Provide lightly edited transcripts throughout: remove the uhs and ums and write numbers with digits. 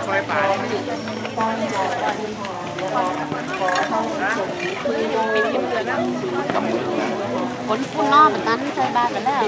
ซอยป่าคนคุณนอกแบบนั้นเคยบ้านกันแล้ว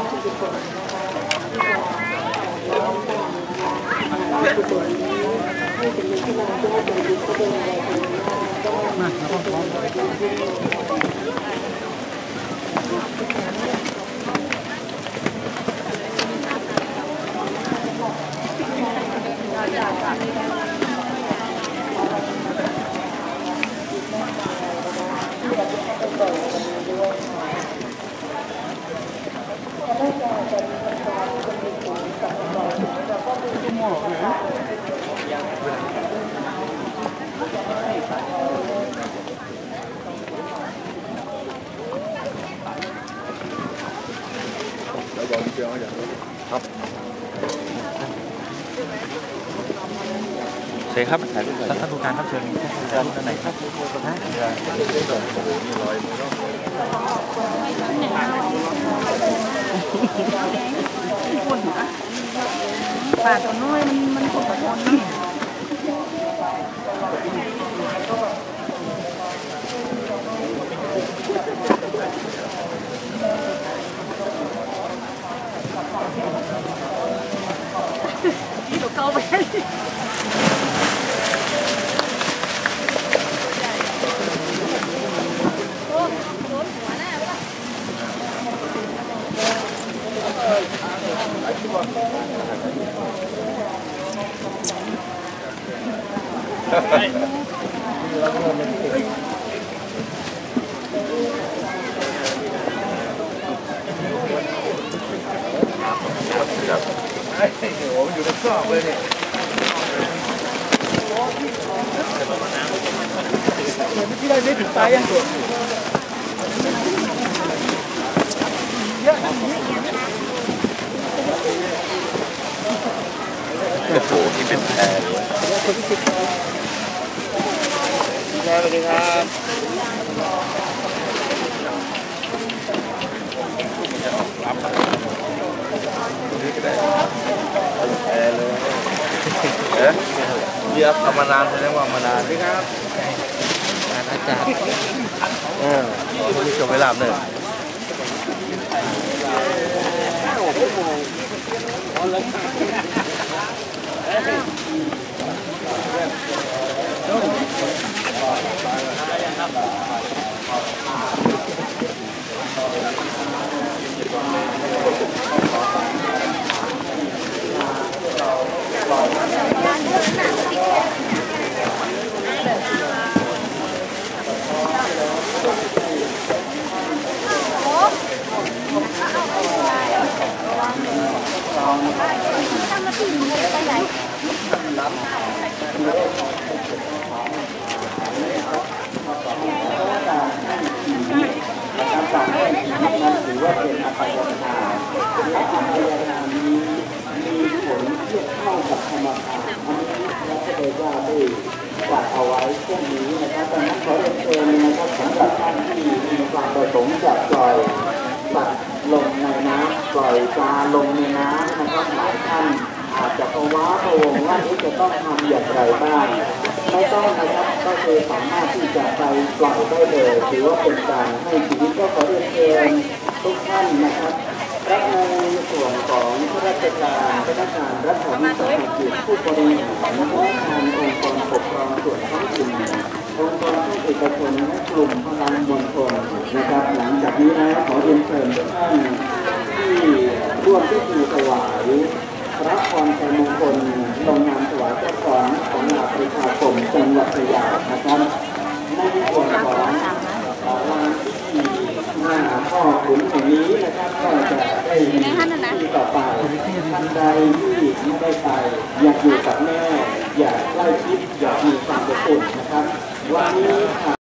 ครับเชิญครับท่านผู้การครับเชิญท่านไหนครับป่าตัวน้อยมันปวดหัวนี่ตัวเก่าไปอยู่ในซอกเลยเนี่ยที่ได้ถึงตายยังเยอะโอ้โหที่เป็นแพรเลยสวัสดีครับแพรเลยเรียกทำมานานแสดงว่ามานานดีครับอาจารย์มีจบเวลาเนี่ยถือว่าเป็นอภัยทานและอภัยทานนี้มีผลเทียบเท่ากับธรรมทานอันนี้พระพุทธเจ้าได้จัดเอาไว้เช่นนี้นะครับดังนั้นขอเรียนเชิญนะครับสำหรับท่านที่มีความประสงค์จะปล่อยสัตว์ลงในน้ำปล่อยปลาลงในน้ำนะครับหลายท่านอาจจะพะว้าพะวงว่าจะต้องทำอย่างไรบ้างไม่ต้องนะครับก็คือสามารถที่จะไปปล่อยได้เลยถือว่าเป็นการให้ชีวิตก็ขอเรียนเชิญทุกท่านนะครับและในส่วนของข้าราชการพนักงานรัฐวิสาหกิจผู้บริหารพนักงานองค์กรปกครองส่วนท้องถิ่นองค์กรภาคเอกชนและกลุ่มพลังมวลชนนะครับหลังจากนี้แล้วขอเรียนเชิญทุกท่านที่ร่วมพิธีถวายพระพรชัยมงคลลงนามถวายพระพรของนาประชาคมจังหวัดพะเยานะครับในส่วนของลานพิธีหน้าพ่อขุนแห่งนี้นะครับก็จะได้มีที่ต่อไปท่านใดที่ไม่ได้ไปอยากอยู่กับแม่อยากใกล้ชิดอยากมีความอบอุ่นนะครับวันนี้